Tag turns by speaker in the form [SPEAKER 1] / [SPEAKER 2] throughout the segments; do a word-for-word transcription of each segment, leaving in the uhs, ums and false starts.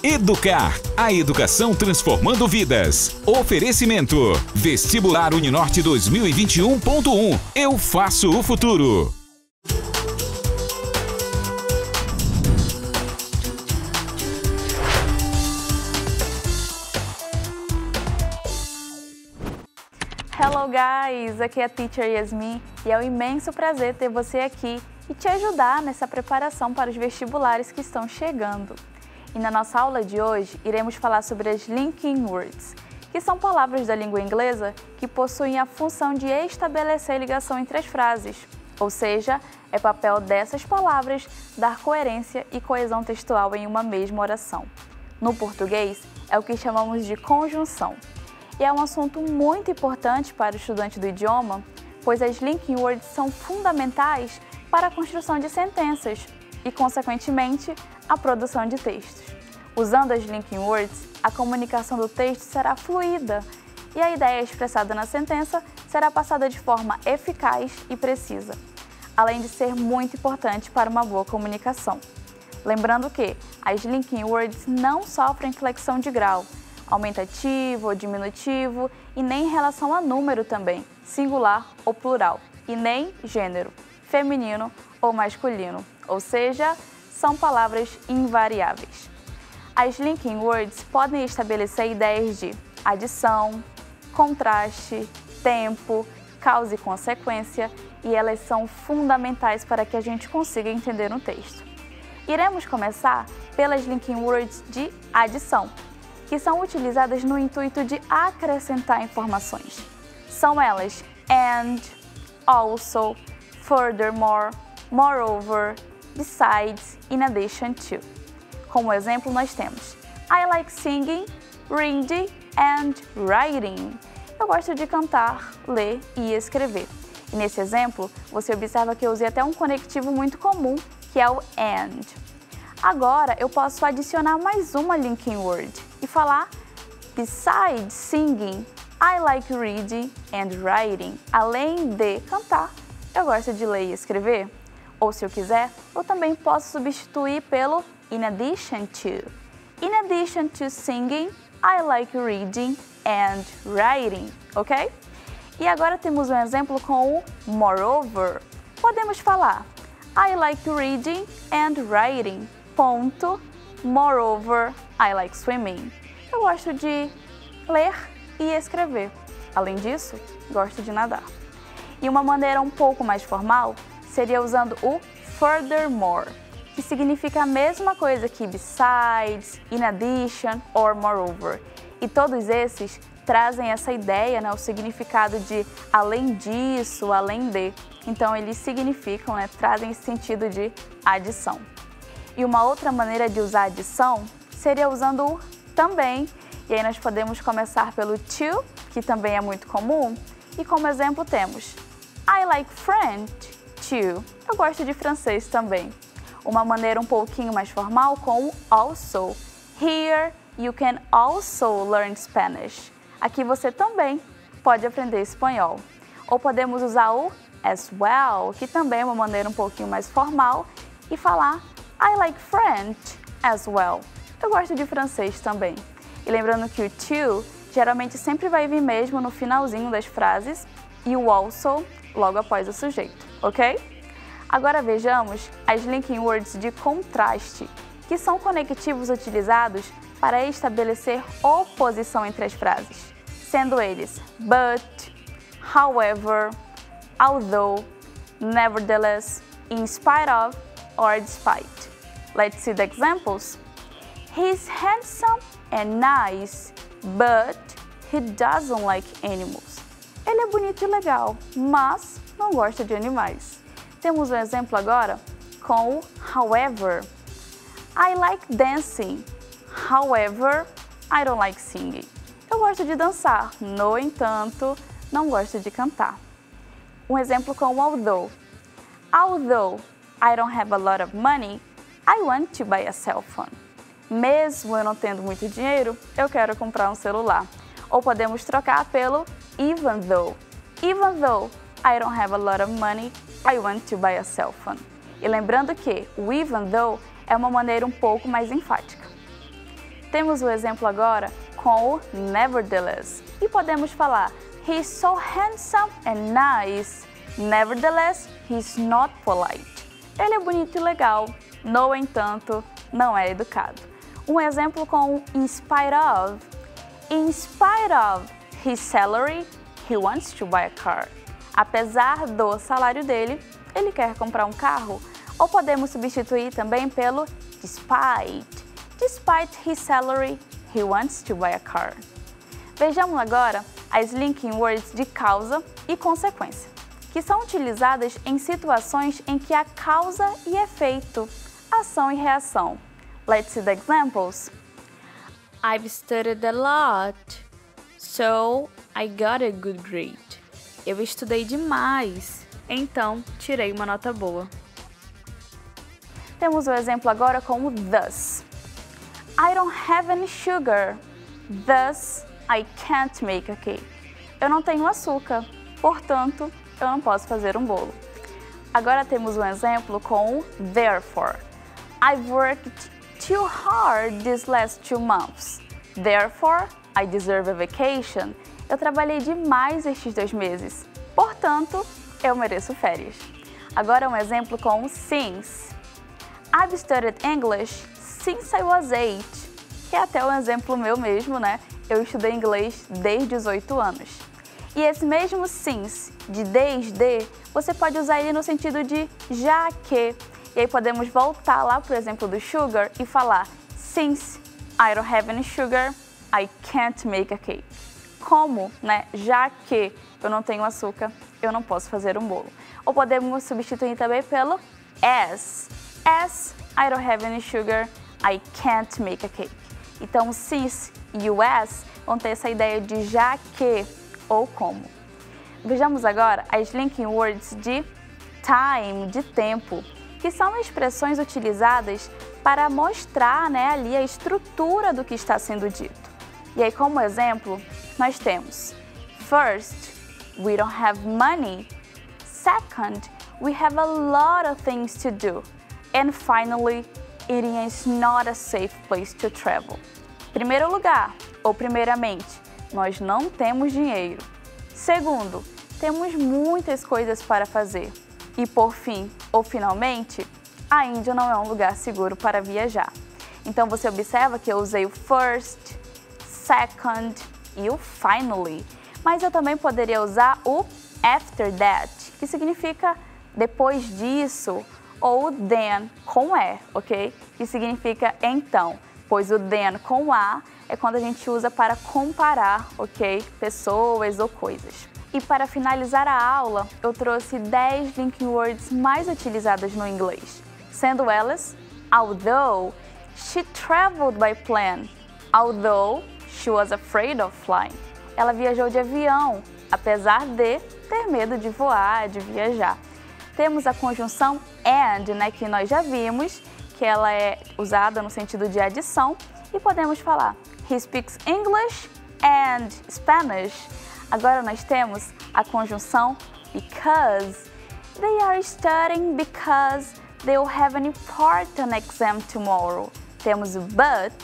[SPEAKER 1] Educar, a educação transformando vidas. Oferecimento, Vestibular Uninorte dois mil e vinte e um ponto um. Eu faço o futuro.
[SPEAKER 2] Hello guys, aqui é a Teacher Yasmin e é um imenso prazer ter você aqui e te ajudar nessa preparação para os vestibulares que estão chegando. E na nossa aula de hoje, iremos falar sobre as linking words, que são palavras da língua inglesa que possuem a função de estabelecer ligação entre as frases, ou seja, é papel dessas palavras dar coerência e coesão textual em uma mesma oração. No português, é o que chamamos de conjunção. E é um assunto muito importante para o estudante do idioma, pois as linking words são fundamentais para a construção de sentenças e, consequentemente, a produção de textos. Usando as linking words, a comunicação do texto será fluida e a ideia expressada na sentença será passada de forma eficaz e precisa, além de ser muito importante para uma boa comunicação. Lembrando que as linking words não sofrem flexão de grau, aumentativo ou diminutivo, e nem em relação a número também, singular ou plural, e nem gênero, feminino ou masculino, ou seja, são palavras invariáveis. As linking words podem estabelecer ideias de adição, contraste, tempo, causa e consequência, e elas são fundamentais para que a gente consiga entender um texto. Iremos começar pelas linking words de adição, que são utilizadas no intuito de acrescentar informações. São elas and, also, furthermore, moreover, besides, in addition to. Como exemplo, nós temos I like singing, reading and writing. Eu gosto de cantar, ler e escrever. E nesse exemplo, você observa que eu usei até um conectivo muito comum, que é o and. Agora, eu posso adicionar mais uma linking word e falar besides singing, I like reading and writing. Além de cantar, eu gosto de ler e escrever. Ou se eu quiser, eu também posso substituir pelo in addition to. In addition to singing, I like reading and writing, ok? E agora temos um exemplo com o moreover. Podemos falar I like reading and writing, ponto, moreover, I like swimming. Eu gosto de ler e escrever. Além disso, gosto de nadar. E uma maneira um pouco mais formal seria usando o furthermore, que significa a mesma coisa que besides, in addition or moreover. E todos esses trazem essa ideia, né, o significado de além disso, além de. Então eles significam, né, trazem esse sentido de adição. E uma outra maneira de usar adição seria usando o também. E aí nós podemos começar pelo to, que também é muito comum. E como exemplo temos I like French too. Eu gosto de francês também. Uma maneira um pouquinho mais formal com o also. Here you can also learn Spanish. Aqui você também pode aprender espanhol. Ou podemos usar o as well, que também é uma maneira um pouquinho mais formal, e falar I like French as well. Eu gosto de francês também. E lembrando que o to geralmente sempre vai vir mesmo no finalzinho das frases e o also logo após o sujeito, ok? Agora vejamos as linking words de contraste, que são conectivos utilizados para estabelecer oposição entre as frases, sendo eles but, however, although, nevertheless, in spite of, or despite. Let's see the examples. He's handsome and nice, but he doesn't like animals. Ele é bonito e legal, mas não gosta de animais. Temos um exemplo agora com o however. I like dancing, however, I don't like singing. Eu gosto de dançar, no entanto, não gosto de cantar. Um exemplo com o although. Although I don't have a lot of money, I want to buy a cell phone. Mesmo eu não tendo muito dinheiro, eu quero comprar um celular. Ou podemos trocar pelo even though. Even though I don't have a lot of money, I want to buy a cell phone. E lembrando que o even though é uma maneira um pouco mais enfática. Temos o exemplo agora com o nevertheless. E podemos falar, he's so handsome and nice. Nevertheless, he's not polite. Ele é bonito e legal, no entanto, não é educado. Um exemplo com o in spite of. In spite of his salary, he wants to buy a car. Apesar do salário dele, ele quer comprar um carro. Ou podemos substituir também pelo despite. Despite his salary, he wants to buy a car. Vejamos agora as linking words de causa e consequência, que são utilizadas em situações em que há causa e efeito, ação e reação. Let's see the examples.
[SPEAKER 3] I've studied a lot, so I got a good grade. Eu estudei demais, então tirei uma nota boa.
[SPEAKER 2] Temos o exemplo agora com o thus. I don't have any sugar, thus I can't make a cake. Eu não tenho açúcar, portanto, eu não posso fazer um bolo. Agora temos um exemplo com o therefore. I've worked too hard these last two months. Therefore, I deserve a vacation. Eu trabalhei demais estes dois meses. Portanto, eu mereço férias. Agora um exemplo com o since. I've studied English since I was eight. Que é até um exemplo meu mesmo, né? Eu estudei inglês desde os oito anos. E esse mesmo since, de desde, você pode usar ele no sentido de já que. E aí podemos voltar lá para o exemplo do sugar e falar since I don't have any sugar, I can't make a cake. Como, né? Já que eu não tenho açúcar, eu não posso fazer um bolo. Ou podemos substituir também pelo as. As I don't have any sugar, I can't make a cake. Então, o since e o as vão ter essa ideia de já que ou como. Vejamos agora as linking words de time, de tempo, que são expressões utilizadas para mostrar, né, ali a estrutura do que está sendo dito. E aí, como exemplo, nós temos first, we don't have money. Second, we have a lot of things to do. And finally, eating is not a safe place to travel. Primeiro lugar, ou primeiramente, nós não temos dinheiro. Segundo, temos muitas coisas para fazer. E por fim, ou finalmente, a Índia não é um lugar seguro para viajar. Então você observa que eu usei o first, second e o finally. Mas eu também poderia usar o after that, que significa depois disso, ou o then com E, ok? Que significa então, pois o then com A é quando a gente usa para comparar, ok? Pessoas ou coisas. E para finalizar a aula, eu trouxe dez linking words mais utilizadas no inglês, sendo elas although she traveled by plane, although she was afraid of flying. Ela viajou de avião, apesar de ter medo de voar, de viajar. Temos a conjunção and, né, que nós já vimos, que ela é usada no sentido de adição, e podemos falar he speaks English and Spanish. Agora nós temos a conjunção because. They are studying because they will have an important exam tomorrow. Temos o but.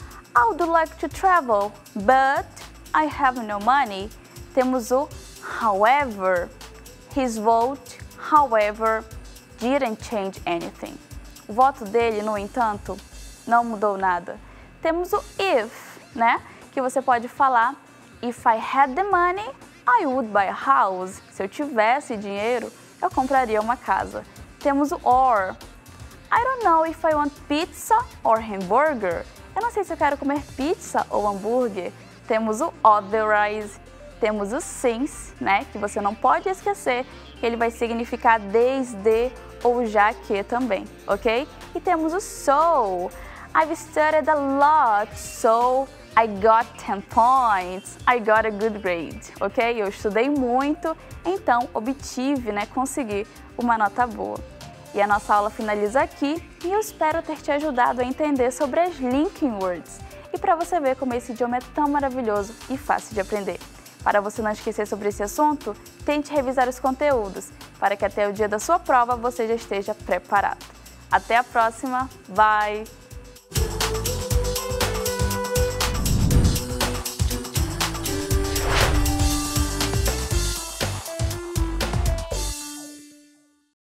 [SPEAKER 2] I would like to travel, but I have no money. Temos o however. His vote, however, didn't change anything. O voto dele, no entanto, não mudou nada. Temos o if, né? Que você pode falar if I had the money, I would buy a house. Se eu tivesse dinheiro, eu compraria uma casa. Temos o or. I don't know if I want pizza or hamburger. Eu não sei se eu quero comer pizza ou hambúrguer. Temos o otherwise. Temos o since, né? Que você não pode esquecer que ele vai significar desde ou já que também, ok? E temos o so. I've studied a lot, so I got ten points, I got a good grade, ok? Eu estudei muito, então obtive, né, consegui uma nota boa. E a nossa aula finaliza aqui e eu espero ter te ajudado a entender sobre as linking words e para você ver como esse idioma é tão maravilhoso e fácil de aprender. Para você não esquecer sobre esse assunto, tente revisar os conteúdos para que até o dia da sua prova você já esteja preparado. Até a próxima, bye!